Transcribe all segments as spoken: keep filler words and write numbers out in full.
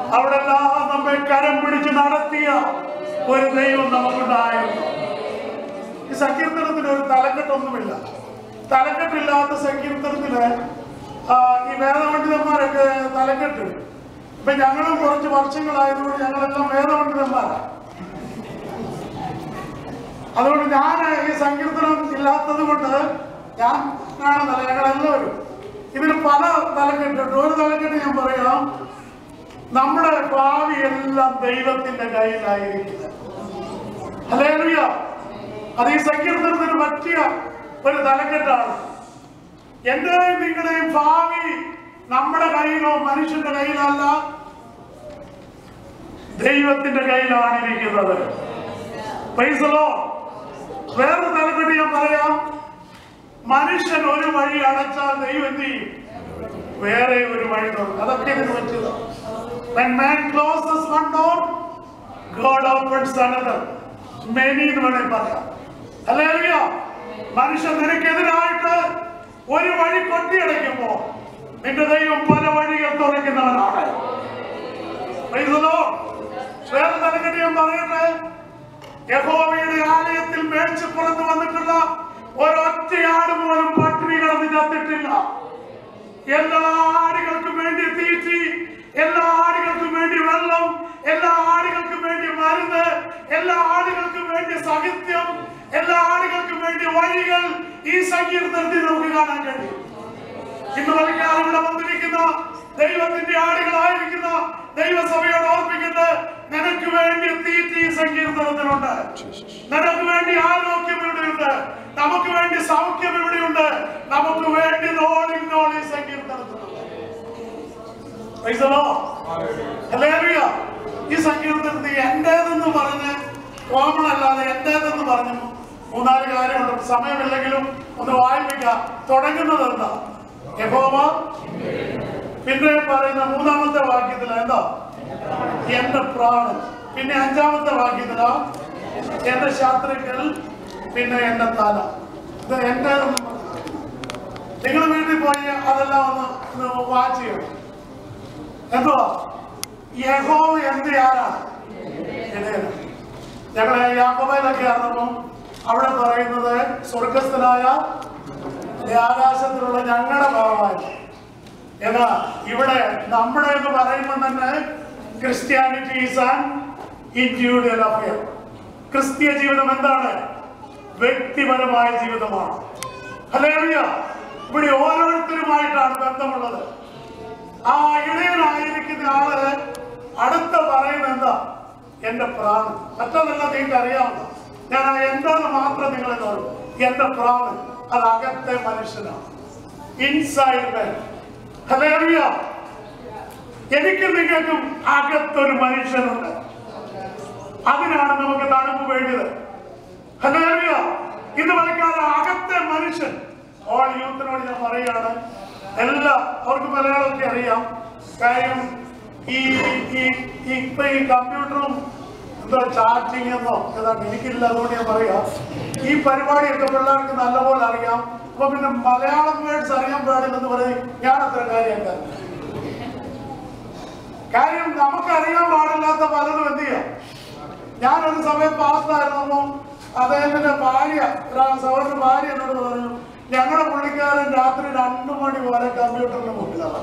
അവിടെ എല്ലാം നമ്മെ കരം പിടിച്ച് നടത്തിയ ഒരു ദൈവം നമുക്കുണ്ടായിരുന്നു. ഈ സങ്കീർത്തനത്തിന് ഒരു തലക്കെട്ടൊന്നുമില്ല. തലക്കെട്ടില്ലാത്ത സങ്കീർത്തനത്തിന് ഈ വേദപണ്ഡിതന്മാരൊക്കെ തലക്കെട്ട്. ഇപ്പൊ ഞങ്ങളും കുറച്ച് വർഷങ്ങളായതുകൊണ്ട് ഞങ്ങളെല്ലാം വേദപണ്ഡിതന്മാരാണ്. അതുകൊണ്ട് ഞാൻ ഈ സങ്കീർത്തനം ഇല്ലാത്തത് കൊണ്ട് ഞാൻ കാണുന്നില്ല. ഞങ്ങളെല്ലാവരും ഇതിന് പല തലക്കെട്ടുണ്ട്. ഒരു തലക്കെട്ട് ഞാൻ പറയാം, നമ്മുടെ ഭാവി എല്ലാം ദൈവത്തിന്റെ കയ്യിലായിരിക്കുന്നത്. ഹല്ലേലൂയ. അത് ഈ സങ്കീർത്തനത്തിന് പറ്റിയ ഒരു തലക്കെട്ടാണ്. എന്റെയും നിങ്ങളുടെയും ഭാവി നമ്മുടെ കയ്യിലോ മനുഷ്യന്റെ കയ്യിലല്ല, ദൈവത്തിന്റെ കയ്യിലാണ് ഇരിക്കുന്നത്. Praise the Lord. വേറൊരു തലക്കെട്ട് ഞാൻ പറയാം, മനുഷ്യൻ ഒരു വഴി അടച്ചാൽ ദൈവം എന്ത് ചെയ്യും? വേറെ ഒരു വഴി തുറക്കും. അതൊക്കെ ഇതിന് പറ്റിയത്. When man closes one door, God opens another. Many എന്ന് വേണമെങ്കിൽ പറയാം. ഹല്ലേലൂയ. മനുഷ്യൻ നിനക്കെതിരായിട്ട് ഒരു വഴി കൊട്ടിയടയ്ക്കുമ്പോ നിന്റെ ദൈവം പല വഴികൾ തുറക്കുന്നവനാണ്. Price the Lord. വേറെ തലക്കെട്ട് ഞാൻ പറയട്ടെ, യഹോവയുടെ ആലയത്തിൽ മേച്ചിപ്പുറത്ത് വന്നിട്ടുള്ള ഒരൊറ്റ ആട് പോലും പട്ടിണി കിടന്ന് ചത്തിട്ടില്ല. എല്ലാ ആടുകൾക്കും വേണ്ടി തീറ്റി, എല്ലാ ആടുകൾക്കും വേണ്ടി വെള്ളം, എല്ലാ ആടുകൾക്കും വേണ്ടി മരുന്ന്, എല്ലാ ആടുകൾക്കും വേണ്ടി സാഹിത്യം, എല്ലാ ആടുകൾക്കും വേണ്ടി വഴികൾ ഈ സങ്കീർത്തനത്തിൽ നമുക്ക് കാണാൻ കഴിയും. ഇന്ന് വലിക്കാൻ ഇവിടെ വന്നിരിക്കുന്ന ദൈവത്തിന്റെ ആടുകളായിരിക്കുന്ന ദൈവസഭയോട് ഓർപ്പിക്കുന്നത്, നിനക്ക് വേണ്ടി തീറ്റി സങ്കീർത്തനത്തിലുണ്ട്, നിനക്ക് വേണ്ടി ആരോഗ്യം ഇവിടെയുണ്ട്, നമുക്ക് വേണ്ടി സൗഖ്യം ഇവിടെയുണ്ട്, നമുക്ക് വേണ്ടി നോളിൽ നോളി സങ്കീർത്തനത്തിലുണ്ട്. ഈ സങ്കീർത്തനത്തിൽ എന്റേതെന്ന് പറഞ്ഞ് കോമൺ അല്ലാതെ എന്റേതെന്ന് പറഞ്ഞു മൂന്നാല് കാര്യമുണ്ട്. സമയമില്ലെങ്കിലും ഒന്ന് വായിപ്പിക്കാം. തുടങ്ങുന്നത് എന്താ? യഹോവ. പിന്നെ പറയുന്ന മൂന്നാമത്തെ വാക്യത്തില എന്താ? എന്റെ പ്രാണൻ. പിന്നെ അഞ്ചാമത്തെ വാക്യത്തില എന്റെ ശാസ്ത്രികൾ. പിന്നെ എന്റെ തല. ഇത് എന്റേതെന്ന് നിങ്ങൾ വീട്ടിൽ പോയി അതെല്ലാം ഒന്ന് വാച്ച് ചെയ്യണം. എന്തുവാ? യഹോവ എന്ത് ആരാണ്? ഞങ്ങളെ യാക്കോബയിലൊക്കെ ആണെന്നും അവിടെ പറയുന്നത് സ്വർഗസ്ഥനായ ആകാശത്തിലുള്ള ഞങ്ങളുടെ ഭാവമായി. എന്നാ ഇവിടെ നമ്മുടെ എന്ന് പറയുമ്പോൾ തന്നെ Christianity is an individual affair. ക്രിസ്തീയ ജീവിതം എന്താണ്? വ്യക്തിപരമായ ജീവിതമാണ്. ഹല്ലേലൂയ. ഇവിടെ ഓരോരുത്തരുമായിട്ടാണ് ബന്ധമുള്ളത്. ആ ഇടയനായിരിക്കുന്ന ആള് അടുത്ത പറയുന്നത് എന്താ? എന്റെ പ്രാണൻ. മറ്റതെല്ലാം നിങ്ങൾക്ക് അറിയാവുന്ന. ഞാൻ ആ എന്താന്ന് മാത്രം നിങ്ങളെ നോക്കും. എന്റെ പ്രാണൻ അത് അകത്തെ മനുഷ്യനാണ്. Inside man. ഹല്ലേലൂയ. എനിക്കും നിങ്ങൾക്കും അകത്തൊരു മനുഷ്യനുണ്ട്. അതിനാണ് നമുക്ക് തണുപ്പ് വേണ്ടത്. ഹല്ലേലൂയ. ഇന്ന് മണിക്കാലം അകത്തെ മനുഷ്യൻ. ഓൾ യൂത്തിനോട് ഞാൻ പറയുകയാണ്, എല്ലാ അവർക്ക് മലയാളമൊക്കെ അറിയാം. കാര്യം ഈ ഇപ്പൊ ഈ കമ്പ്യൂട്ടറും എന്തോ ചാറ്റിംഗ് എന്നോ ഏതാണ്ട് എനിക്കില്ല. അതുകൊണ്ട് ഞാൻ പറയാം, ഈ പരിപാടിയൊക്കെ പിള്ളേർക്ക് നല്ലപോലെ അറിയാം. അപ്പൊ പിന്നെ മലയാളം വേർഡ്സ് അറിയാൻ പാടില്ലെന്ന് പറയും. ഞാൻ അത്ര കാര്യമൊക്കെ കാര്യം നമുക്കറിയാൻ പാടില്ലാത്ത പലതും എന്ത് ചെയ്യാം. ഞാനൊരു സമയം പാസ്സായിരുന്നു. അദ്ദേഹത്തിന്റെ ഭാര്യ, സഹോദരന്റെ ഭാര്യ എന്നോട് പറഞ്ഞു, ഞങ്ങളുടെ പുള്ളിക്കാരൻ രാത്രി രണ്ടു മണി വരെ കമ്പ്യൂട്ടറിന് മുട്ടിലാണ്.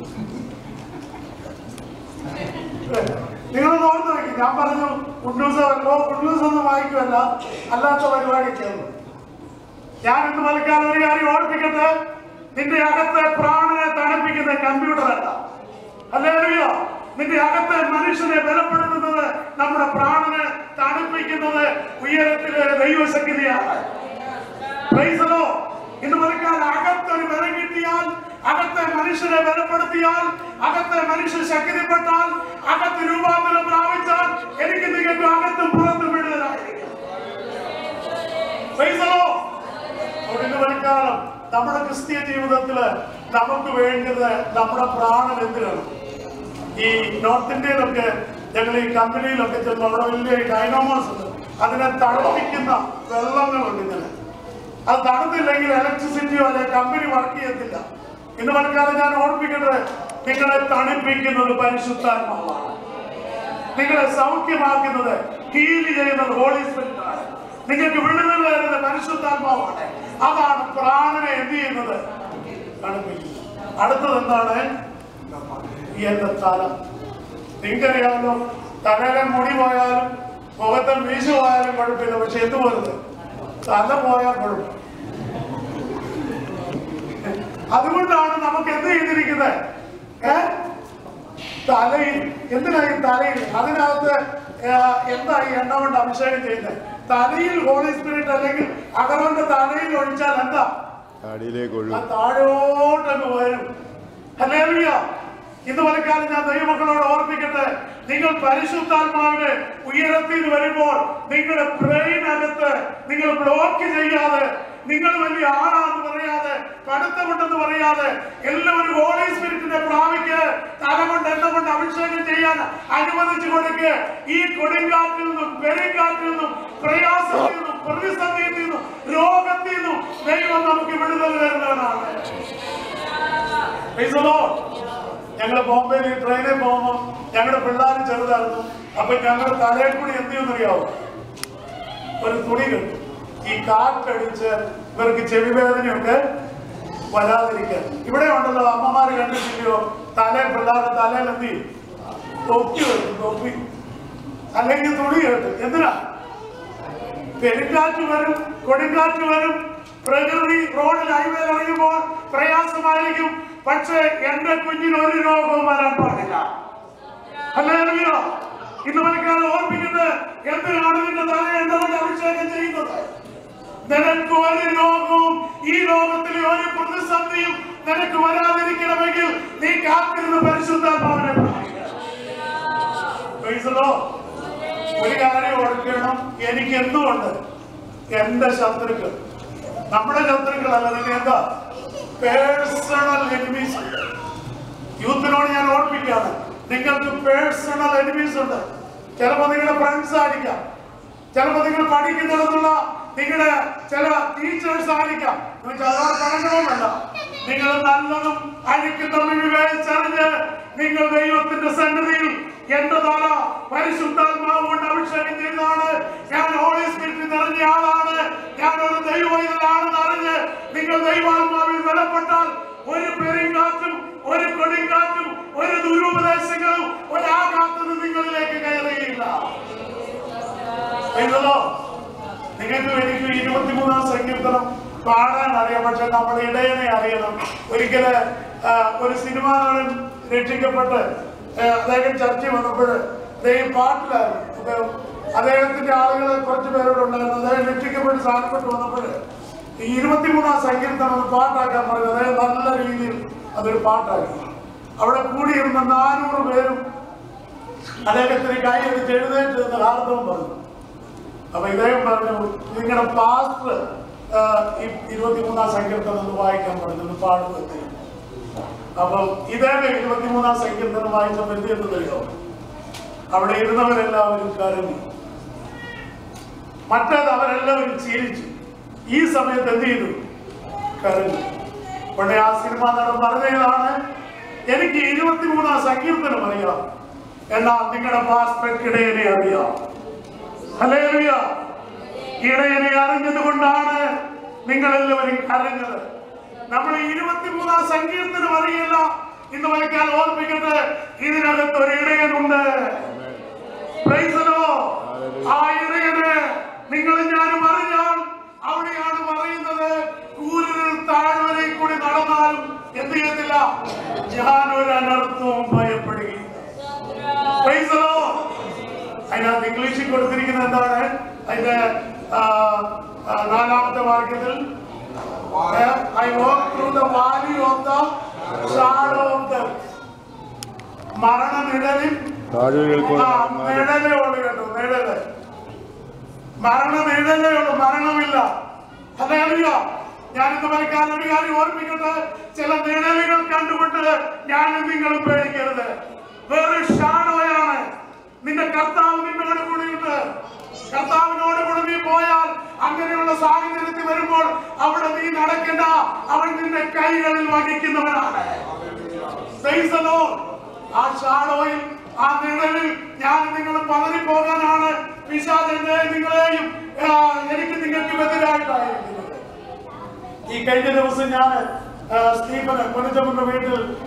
നിങ്ങളൊന്ന് ഓർത്ത് വയ്ക്കും. ഞാൻ പറഞ്ഞു കുണ്ടൂസ് കുണ്ടൂസ് ഒന്നും വായിക്കുമല്ല, അല്ലാത്ത പരിപാടി ചേർന്നു. ഞാൻ ഇന്ന് മലക്കാലം ഒരു കാര്യം ഓർപ്പിക്കട്ടെ, നിന്റെ അകത്തെ പ്രാണനെ തണുപ്പിക്കുന്ന കമ്പ്യൂട്ടർ അല്ല. ഹല്ലേലൂയ. നിന്റെ അകത്തെ മനുഷ്യനെ ബലപ്പെടുത്തുന്നത്, നമ്മുടെ പ്രാണനെ തണുപ്പിക്കുന്നത് ഉയരത്തിലെ ദൈവശക്തിയാണ്. Praise the Lord. ഇന്ന് മലക്കാലം അകത്തൊരു ബലം കിട്ടിയാൽ, അകത്തെ മനുഷ്യനെ ബലപ്പെടുത്തിയാൽ, അകത്തെ മനുഷ്യൻ ശക്തിപ്പെട്ടാൽ, അകത്ത് രൂപാന്തരം പ്രാപിച്ചാൽ, എനിക്ക് നിങ്ങൾക്ക് അകത്തും പുറത്തും വിടുതലായിരിക്കും. Price the Lord. ഇന്ന് മലക്കാലം നമ്മുടെ ക്രിസ്തീയ ജീവിതത്തില് നമുക്ക് വേണ്ടത് നമ്മുടെ പ്രാണൻ എന്തിനാണ്? ഈ നോർത്ത് ഇന്ത്യയിലൊക്കെ ഞങ്ങൾ ഈ കമ്പനിയിലൊക്കെ ചെന്ന് അവിടെ വലിയ ഡൈനാമോസ് ഉണ്ട്. അതിനെ തണുപ്പിക്കുന്ന വെള്ളങ്ങളുണ്ട്. ഇങ്ങനെ അത് തണുത്തില്ലെങ്കിൽ ഇലക്ട്രിസിറ്റിയോ അല്ലെ കമ്പനി വർക്ക് ചെയ്യത്തില്ല. ഇന്ന് മണിക്കാലം ഞാൻ ഓർപ്പിക്കട്ടെ, നിങ്ങളെ തണുപ്പിക്കുന്നത് പരിശുദ്ധാത്മാവാണ്. നിങ്ങളെ സൗഖ്യമാക്കുന്നത്, ഹീൽ ചെയ്യുന്നത് ഹോളി സ്പിരിറ്റ് ആണ്. നിങ്ങൾക്ക് വിടുതൽ തരുന്നത് പരിശുദ്ധാത്മാവാണ്. അതാണ് പ്രാണനെ എന്ത് ചെയ്യുന്നത്? തണുപ്പിക്കുന്നത്. അടുത്തത് എന്താണ്? എന്റെ തല. നിങ്ങൾക്കറിയാമല്ലോ, തലയിലെ മുടി പോയാലും മുഖത്തെ വീശ പോയാലും കുഴപ്പമില്ല. പക്ഷെ എന്ത് പോരുത്? തല പോയാൽ കുഴപ്പം. അതുകൊണ്ടാണ് നമുക്ക് എന്ത് ചെയ്തിരിക്കുന്നത്? ഏ തലയിൽ എന്തിനായി? തലയിൽ അതിനകത്ത് എന്താ ഈ എണ്ണ കൊണ്ട് അഭിഷേകം ചെയ്യുന്നത്? തലയിൽ ഹോളി സ്പിരിറ്റ് അല്ലെങ്കിൽ അകറോന്റെ തലയിൽ ഒഴിച്ചാൽ എന്താ? താഴോട്ടങ്ങ് വരും. ഹല്ലേലൂയ. ഇന്ന് പലക്കാലം ഞാൻ ദൈവമക്കളോട് ഓർമ്മിക്കട്ടെ, നിങ്ങൾ പരിശുദ്ധാത്മാവിനെ ഉയരത്തിൽ വരുമ്പോൾ നിങ്ങളുടെ ബ്രെയിനകത്ത് നിങ്ങൾ ബ്ലോക്ക് ചെയ്യാതെ, നിങ്ങൾ വലിയ ആളാന്ന് പറയാതെ, കടുത്തമുണ്ടെന്ന് പറയാതെ, എല്ലാവരും ഹോളി സ്പിരിറ്റിനെ പ്രാപിക്ക്, തല കൊണ്ട് എണ്ണ കൊണ്ട് അഭിഷേകം ചെയ്യാൻ അനുവദിച്ചു കൊടുക്ക്. ഈ കൊടുങ്കാറ്റിൽ നിന്നും പെരുങ്കാറ്റിൽ നിന്നും പ്രയാസത്തിൽ നിന്നും പ്രതിസന്ധിയിൽ നിന്നും രോഗത്തിൽ നിന്നും ദൈവം നമുക്ക് വിടുതൽ തരുന്നവനാണ്. ഞങ്ങള് ബോംബെയിൽ ട്രെയിനിൽ പോകുമ്പോൾ ഞങ്ങളുടെ പിള്ളേർ ചെറുതായിരുന്നു. അപ്പൊ ഞങ്ങളുടെ തലയിൽ കൂടി എന്ത് ചെയ്യുന്നറിയാവോ? ഒരു തുണി കിട്ടും. ഈ കാറ്റടിച്ച് ഇവർക്ക് ചെവി വേദനയൊക്കെ വരാതിരിക്കാൻ. ഇവിടെ ഉണ്ടല്ലോ അമ്മമാര് കണ്ടിട്ടില്ലയോ, തല പിള്ളേരുടെ തലയിൽ എന്ത് ചെയ്യും? തൊപ്പി വെക്കും. തൊപ്പി അല്ലെങ്കിൽ തുണി കേട്ടും. എന്തിനാ? പെരുങ്കാറ്റ് വരും, കൊടുങ്കാറ്റ് വരും. പ്രകൃതി റോഡിൽ ഹൈവേയിൽ ഇറങ്ങുമ്പോൾ പ്രയാസമായിരിക്കും. പക്ഷേ എന്റെ കുഞ്ഞിന് ഒരു രോഗവും വരാൻ പാടില്ല. ഹല്ലേലൂയ. ഇന്ന് മനക്കാലം ഓർമ്മിക്കുന്നത്, എന്തിനാണ് നിന്റെ തല എണ്ണ അഭിഷേകം ചെയ്യുന്നത്? നിനക്ക് ഒരു രോഗവും ഈ ലോകത്തിലെ ഒരു പ്രതിസന്ധിയും നിനക്ക് വരാതിരിക്കണമെങ്കിൽ നീ കാത്തിരുന്ന് പരിശുദ്ധാത്മാവിനെ ഒരു കാര്യം ഓർക്കണം. എനിക്ക് എന്തുകൊണ്ട് എന്റെ ശത്രുക്കൾ, നമ്മുടെ ശത്രുക്കളല്ല, നിങ്ങൾ എന്താ പേഴ്സണൽ എനിമീസ് ഉണ്ട്. യൂത്തിനോട് ഞാൻ ഓർമ്മിക്കുകയാണ്, നിങ്ങൾക്ക് പേഴ്സണൽ എനിമീസ് ഉണ്ട്. ചിലപ്പോ നിങ്ങളുടെ ഫ്രണ്ട്സ് ആയിരിക്കാം, ചിലപ്പോ നിങ്ങൾ പഠിക്കുന്നിടത്തുള്ള നിങ്ങളുടെ ചില ടീച്ചേഴ്സ് ആയിരിക്കാം. പഠനവുമല്ല, നിങ്ങൾ നല്ലതും അഴുക്കും തമ്മിൽ വിവേചിച്ചറിഞ്ഞ് നിങ്ങൾ ദൈവത്തിന്റെ സന്നിധിയിൽ എന്റെ തല പരിശുദ്ധാത്മാവ് കൊണ്ട് അഭിഷേകം ചെയ്തതാണ്, ഞാൻ ഹോളി സ്പിരിറ്റ് നിറഞ്ഞ ആളാണ്, ഞാൻ ഒരു ദൈവമാണെന്ന് അറിഞ്ഞ് നിങ്ങൾ ദൈവാത്മാവിൽ ബലപ്പെട്ടാൽ ഒരു പെരുങ്കാറ്റും ഒരു കൊടുങ്കാറ്റും ഒരു ദുരുപദേശങ്ങളും ഒരാഘാതവും നിങ്ങളിലേക്ക് കയറുകയില്ല. നിങ്ങൾക്ക് എനിക്ക് ഇരുപത്തിമൂന്നാം സങ്കീർത്തനം പാടാൻ അറിയാം, പക്ഷെ നമ്മുടെ ഇടയനെ അറിയണം. ഒരിക്കല് ഒരു സിനിമാ നടൻ രക്ഷിക്കപ്പെട്ട് അദ്ദേഹം ചർച്ചയിൽ വന്നപ്പോൾ അദ്ദേഹം പാട്ടിലായിരുന്നു. അദ്ദേഹത്തിന്റെ ആളുകൾ കുറച്ച് പേരോടുണ്ടായിരുന്നു. അദ്ദേഹം രക്ഷിക്കപ്പെട്ട് സ്ഥാനപ്പെട്ട് വന്നപ്പോൾ ഈ ഇരുപത്തിമൂന്നാം സങ്കീർത്തനം പാട്ടാക്കാൻ പറഞ്ഞു. അദ്ദേഹം നല്ല രീതിയിൽ അതൊരു പാട്ടാക്കി. അവിടെ കൂടിയിരുന്ന നാനൂറ് പേരും അദ്ദേഹത്തിന് കൈ എടുത്ത് എഴുന്നേറ്റ് നിന്ന് ഹാർദവും പറഞ്ഞു. അപ്പൊ ഇദ്ദേഹം പറഞ്ഞു, നിങ്ങളുടെ പാസ്റ്റർ ഈ ഇരുപത്തിമൂന്നാം സങ്കീർത്തനം ഒന്ന് വായിക്കാൻ പറഞ്ഞു, പാടുന്നത്. അപ്പൊ ഇദ്ദേഹം ഇരുപത്തിമൂന്നാം സങ്കീർത്തനം വായിച്ചപ്പോൾ എന്ത് ചെയ്തു തരുമോ? അവിടെ ഇരുന്നവരെല്ലാവരും കരഞ്ഞു, മറ്റേത് അവരെല്ലാവരും ചിരിച്ചു. ഈ സമയത്ത് എന്ത് ചെയ്തു? കരഞ്ഞു. പക്ഷേ ആ സിനിമ നടൻ പറഞ്ഞതാണ്, എനിക്ക് ഇരുപത്തിമൂന്നാം സങ്കീർത്തനം അറിയാം, എന്നാൽ നിങ്ങളുടെ പാസ്റ്റർക്ക് ഇടയനെ അറിയാം. ഹല്ലേലൂയ. ഇടയനെ അറിഞ്ഞത് കൊണ്ടാണ് നിങ്ങളെല്ലാവരും കരഞ്ഞത്. നമ്മൾ ഇരുപത്തിമൂന്നാം സങ്കീർത്തനം അറിയില്ല. ഇന്ന് വൈകാൽ ഓർമ്മിക്കട്ടെ, ഇതിനകത്ത് ഒരു ഇടയനുണ്ട്. ആ ഇടയന് നിങ്ങളും ഞാനും അറിഞ്ഞാൽ അവിടെയാണ് പറയുന്നത്, കൂരിൽ താഴ്വരെ കൂടി നടന്നാലും എന്ത് ചെയ്യത്തില്ല, ഞാൻ ഒരു അനർത്ഥവും ഭയപ്പെടുകയില്ല. അതിനകത്ത് ഇംഗ്ലീഷിൽ കൊടുത്തിരിക്കുന്നത് എന്താണ്? അതിന്റെ നാലാമത്തെ വാക്യത്തിൽ I walk through the valley of the shadow of death. മരണനിഴലിൽ നിഴലേ ഉള്ളു കേട്ടോ, നിഴല്. മരണനിഴലേ ഉള്ളു, മരണമില്ല. ഹല്ലേലൂയ. ഞാനിന്ന് മരിക്കാൻ ഒരു കാര്യം ഓർമ്മിക്കട്ടെ, ചില നിഴലുകൾ കണ്ടുകൊണ്ട് ഞാനും നിങ്ങളും പേടിക്കരുത്. വേറെ ഷാഡോയാണ്. നിന്റെ കർത്താവ് നിന്നോട് കൂടിയിട്ട്, കർത്താവിനോട് കൂടി നീ പോയാൽ അങ്ങനെയുള്ള സാഹചര്യത്തിൽ വരുമ്പോൾ അവിടെ നീ നടക്കേണ്ട, അവൻ നിന്റെ കൈകളിൽ വഹിക്കുന്നവനാണ്. Praise the Lord. ആ ഷാഡോയിൽ, ആ നിഴലിൽ ഞാൻ നിങ്ങൾ പതറിപ്പോകാനാണ് പിശാചിനെ നിങ്ങളെയും എനിക്ക് നിങ്ങൾക്ക് എതിരായിട്ടായിരിക്കുന്നത്. ഈ കഴിഞ്ഞ ദിവസം ഞാൻ സ്റ്റീഫന് കൊനച്ചമ്മന്റെ വീട്ടിൽ